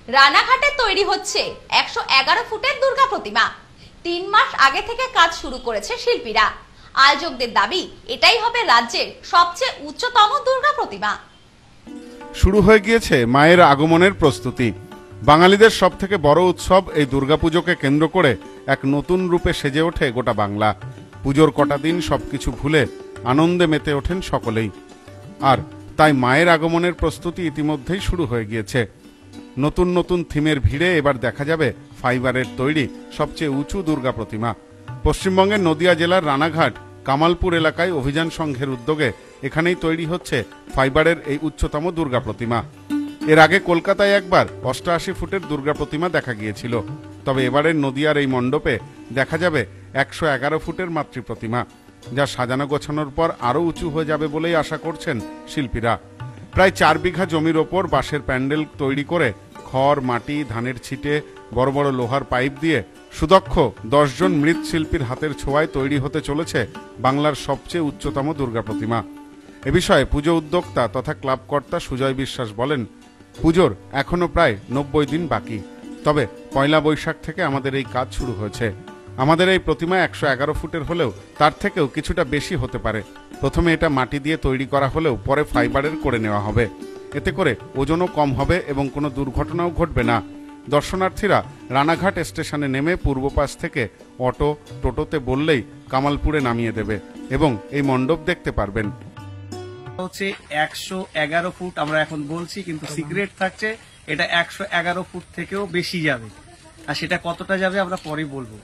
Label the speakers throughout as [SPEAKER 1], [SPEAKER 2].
[SPEAKER 1] রানাঘাটে তৈরি হচ্ছে 111 ফুটের দুর্গা প্রতিমা। 3 মাস আগে থেকে কাজ শুরু করেছে শিল্পীরা। আয়োজকদের দাবি এটাই হবে রাজ্যের সবচেয়ে উচ্চতম দুর্গা প্রতিমা।
[SPEAKER 2] শুরু হয়ে গিয়েছে মায়ের আগমনের প্রস্তুতি। বাঙালিদের সবথেকে বড় উৎসব এই দুর্গাপুজোকে কেন্দ্র করে এক নতুন রূপে সেজে ওঠে গোটা বাংলা। পুজোর কটা দিন সবকিছু ভুলে আনন্দে মেতে ওঠেন সকলেই। আর তাই মায়ের আগমনের প্রস্তুতি ইতিমধ্যেই শুরু হয়ে গিয়েছে। নতুন নতুন থিমের ভিড়ে এবার দেখা যাবে ফাইবারের তৈরি সবচেয়ে উঁচু দুর্গা প্রতিমা। পশ্চিমবঙ্গের নদিয়া জেলার রানাঘাট কামালপুর এলাকায় অভিযান সংঘের উদ্যোগে এখানেই তৈরি হচ্ছে ফাইবারের এই উচ্চতম দুর্গা প্রতিমা। এর আগে কলকাতায় একবার 88 ফুটের দুর্গা প্রতিমা দেখা গিয়েছিল, তবে এবারের নদিয়ার এই মণ্ডপে দেখা যাবে 111 ফুটের মাতৃ প্রতিমা, যা সাজানো গোছানোর পর আরও উঁচু হয়ে যাবে বলেই আশা করছেন শিল্পীরা। প্রায় 4 বিঘা জমির ওপর বাঁশের প্যান্ডেল তৈরি করে খড়, মাটি, ধানের ছিটে, বড় বড় লোহার পাইপ দিয়ে সুদক্ষ 10 জন মৃৎশিল্পীর হাতের ছোঁয়ায় তৈরি হতে চলেছে বাংলার সবচেয়ে উচ্চতম দুর্গা প্রতিমা। এ বিষয়ে পুজো উদ্যোক্তা তথা ক্লাবকর্তা সুজয় বিশ্বাস বলেন, পুজোর এখনো প্রায় 90 দিন বাকি, তবে পয়লা বৈশাখ থেকে আমাদের এই কাজ শুরু হয়েছে। আমাদের এই প্রতিমা 111 ফুটের হলেও তার থেকেও কিছুটা বেশি হতে পারে। প্রথমে এটা মাটি দিয়ে তৈরি করা হলেও পরে ফাইবারের করে নেওয়া হবে। এতে করে ওজনও কম হবে এবং কোনো দুর্ঘটনাও ঘটবে না। দর্শনার্থীরা রানাঘাট স্টেশনে নেমে পূর্ব পাশ থেকে অটো, টোটোতে বললেই কামালপুরে নামিয়ে দেবে এবং এই মণ্ডপ দেখতে পারবেন।
[SPEAKER 3] হচ্ছে 111 ফুট আমরা এখন বলছি, কিন্তু সিক্রেট থাকছে এটা 111 ফুট থেকেও বেশি যাবে। আর সেটা কতটা যাবে আমরা পরে বলবো।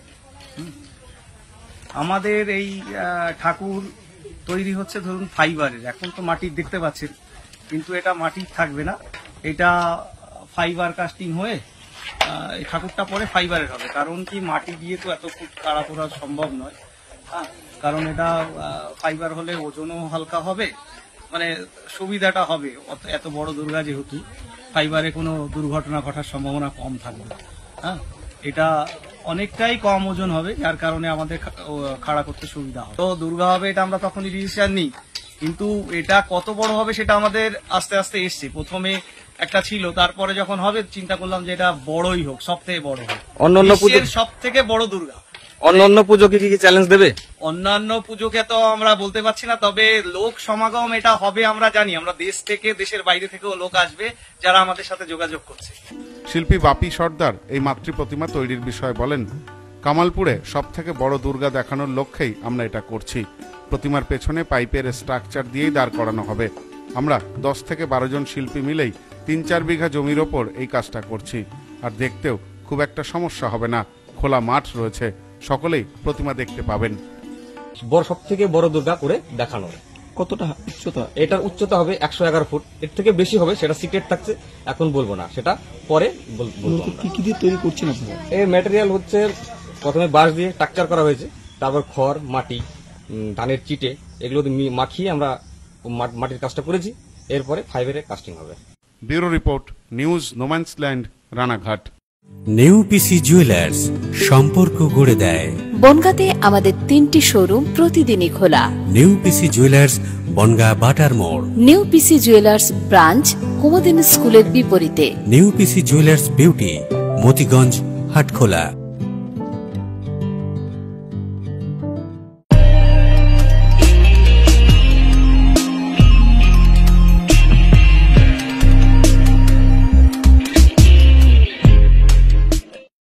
[SPEAKER 3] আমাদের এই ঠাকুর তৈরি হচ্ছে ধরুন ফাইবারের, এখন তো মাটির দেখতে পাচ্ছেন, কিন্তু এটা মাটির থাকবে না, এটা ফাইবার কাস্টিং হয়ে এই ঠাকুরটা পরে ফাইবারের হবে। কারণ কি, মাটি দিয়ে তো এত ফুট কাড়া করা সম্ভব নয়। কারণ এটা ফাইবার হলে ওজনও হালকা হবে, মানে সুবিধাটা হবে। এত বড় দুর্গা যেহেতু, ফাইবারে কোনো দুর্ঘটনা ঘটার সম্ভাবনা কম থাকবে। এটা অনেকটাই কম ওজন হবে, যার কারণে আমাদের খাড়া করতে সুবিধা হবে। তো দুর্গা হবে এটা আমরা তখনই ডিসিশন নিই, কিন্তু এটা কত বড় হবে সেটা আমাদের আস্তে আস্তে এসছে। প্রথমে একটা ছিল, তারপরে যখন হবে চিন্তা করলাম যে এটা বড়ই হোক, সব থেকে বড় হোক, অন্যান্য পুজোর সব থেকে বড় দুর্গা। অন্যান্য পুজোকে কি চ্যালেঞ্জ দেবে? অন্যান্য পুজোকে তো আমরা বলতে পারছি না, তবে লোক সমাগম এটা হবে আমরা জানি। আমরা দেশ থেকে, দেশের বাইরে থেকেও লোক আসবে যারা আমাদের সাথে যোগাযোগ করছে।
[SPEAKER 2] শিল্পী বাপি সর্দার এই মাতৃ প্রতিমা তৈরির বিষয়ে বলেন, কামালপুরে সব থেকে বড় দুর্গা দেখানোর লক্ষ্যেই আমরা এটা করছি। প্রতিমার পেছনে পাইপের স্ট্রাকচার দিয়েই দাঁড় করানো হবে। আমরা 10 থেকে 12 জন শিল্পী মিলেই 3-4 বিঘা জমির ওপর এই কাজটা করছি। আর দেখতেও খুব একটা সমস্যা হবে না, খোলা মাঠ রয়েছে, সকলেই প্রতিমা দেখতে পাবেন।
[SPEAKER 4] সব থেকে বড় দুর্গা করে দেখানো। কতটা উচ্চতা? এটার উচ্চতা হবে 111 ফুট, এর থেকে বেশি হবে সেটা সিক্রেট থাকছে, এখন বলবো না, সেটা পরে বলবো। কি কি দিয়ে তৈরি করছেন আপনারা? এই ম্যাটেরিয়াল হচ্ছে প্রথমে বাঁশ দিয়ে স্ট্রাকচার করা হয়েছে, তারপর খড়, মাটি, ধানের চিটে, এগুলো মাখিয়ে আমরা মাটির কাজটা করেছি। এরপরে ফাইবারের কাস্টিং হবে।
[SPEAKER 2] Bureau report, news no man's land, Ranaghat.
[SPEAKER 5] নেউপিসি জুয়েলার্স, সম্পর্ক গড়ে দেয়।
[SPEAKER 6] বনগাঁতে আমাদের 3টি শোরুম প্রতিদিনই খোলা।
[SPEAKER 5] নেউপিসি জুয়েলার্স, বনগাঁ বাটার মোড়।
[SPEAKER 6] নেউপিসি জুয়েলার্স ব্রাঞ্চ কুমুদিনী স্কুলের বিপরীতে।
[SPEAKER 5] নেউপিসি জুয়েলার্স বিউটি, মতিগঞ্জ, হাটখোলা।